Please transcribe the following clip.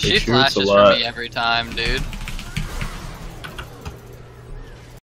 She shoots a flashes for lot. me every time, dude.